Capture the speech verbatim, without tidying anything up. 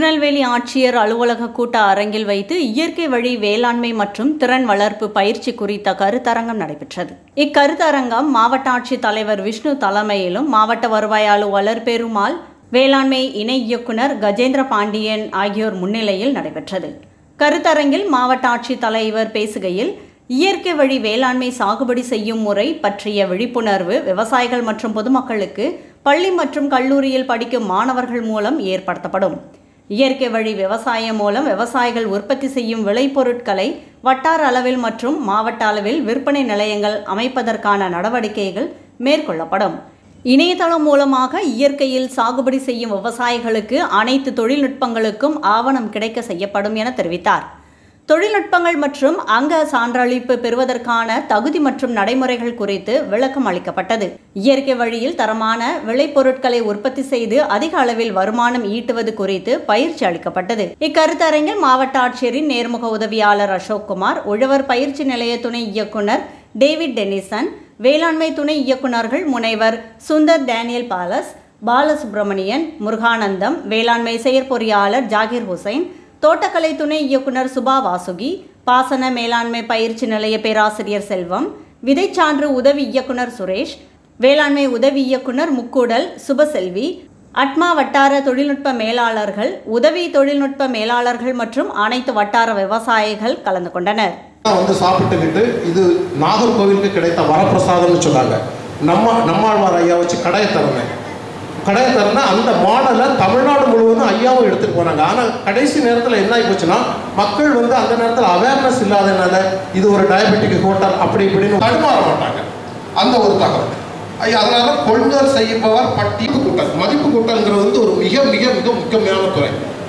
திருநெல்வேலி ஆட்சியர் அலுவலக கூட்ட அரங்கில் வைத்து இயற்கை வழி வேளாண்மை மற்றும் திறன் வளர்ப்பு பயிற்சி குறித்த கருத்தரங்கம் நடைபெற்றது. இக்கருத்தரங்கம் மாவட்ட ஆட்சித் தலைவர் விஷ்ணு தலைமையிலும் மாவட்ட வருவாய் அலுவலர் பெருமாள், வேளாண்மை இணை இயக்குனர் கஜேந்திர பாண்டியன் ஆகியோர் முன்னிலையில் நடைபெற்றது. கருத்தரங்கில் மாவட்ட ஆட்சித் தலைவர் பேசுகையில், இயற்கை வழி வேளாண்மை சாகுபடி செய்யும் முறை பற்றிய விழிப்புணர்வு விவசாயிகள் மற்றும் பொதுமக்களுக்கு பள்ளி மற்றும் கல்லூரியில் படிக்கும் மாணவர்கள் மூலம் ஏற்படுத்தப்படும். இயற்கை வழி விவசாயம் மூலம் விவசாயிகள் உற்பத்தி செய்யும் விளைபொருட்களை வட்டார அளவில் மற்றும் மாவட்ட அளவில் விற்பனை நிலையங்கள் அமைப்பதற்கான நடவடிக்கைகள் மேற்கொள்ளப்படும். இணையதளம் மூலமாக இயற்கையில் சாகுபடி செய்யும் விவசாயிகளுக்கு அனைத்து தொழில்நுட்பங்களுக்கும் ஆவணம் கிடைக்க செய்யப்படும் என தெரிவித்தார். தொழில்நுட்பங்கள் மற்றும் அங்க சான்றளிப்பு பெறுவதற்கான தகுதி மற்றும் நடைமுறைகள் குறித்து விளக்கம் அளிக்கப்பட்டது. இயற்கை வழியில் தரமான விளைபொருட்களை உற்பத்தி செய்து அதிக அளவில் வருமானம் ஈட்டுவது குறித்து பயிற்சி அளிக்கப்பட்டது. இக்கருத்தரங்கில் மாவட்ட ஆட்சியரின் நேர்முக உதவியாளர் அசோக்குமார், உழவர் பயிற்சி நிலைய துணை இயக்குனர் டேவிட் டெனிசன், வேளாண்மை துணை இயக்குநர்கள் முனைவர் சுந்தர் டேனியல் பாலஸ், பாலசுப்ரமணியன், முருகானந்தம், வேளாண்மை செயற்பொறியாளர் ஜாகிர் ஹுசைன், தோட்டக்கலை துணை இயக்குனர் சுபா வாசுகி, பாசன மேலாண்மை பயிற்சி நிலைய பேராசிரியர் செல்வம், விதைச்சான்று உதவி இயக்குனர் சுரேஷ், வேளாண்மை உதவி இயக்குனர் முக்கூடல் சுபசெல்வி, அட்மா வட்டார தொழில்நுட்ப மேலாளர்கள், உதவி தொழில்நுட்ப மேலாளர்கள் மற்றும் அனைத்து வட்டார விவசாயிகள் கலந்து கொண்டனர். வந்து சாப்பிட்டுக்கிட்டு இது நாகர்கோவிலுக்கு கிடைத்த வரப்பிரசாதம்னு சொன்னாங்க. நம்ம நம்மாழ்வார் ஐயா வச்சு கடையை திறந்தேன். கடையை திறந்தா அந்த மாடலை தமிழ்நாடு முழுவதும் ஐயாவும் எடுத்துகிட்டு போனாங்க. ஆனால் கடைசி நேரத்தில் என்ன ஆகி போச்சுன்னா, மக்கள் வந்து அந்த நேரத்தில் அவேர்னஸ் இல்லாதனால இது ஒரு டயபெட்டிக் ஹோட்டல் அப்படி இப்படின்னு தடுமாற மாட்டாங்க. அந்த ஒரு தகவல் ஐயா. அதனால கொள்முதல் செய்பவர் பட்டியல் கூட்டல், மதிப்பு கூட்டல்ங்கிறது வந்து ஒரு மிக மிக மிக முக்கியமான துறை.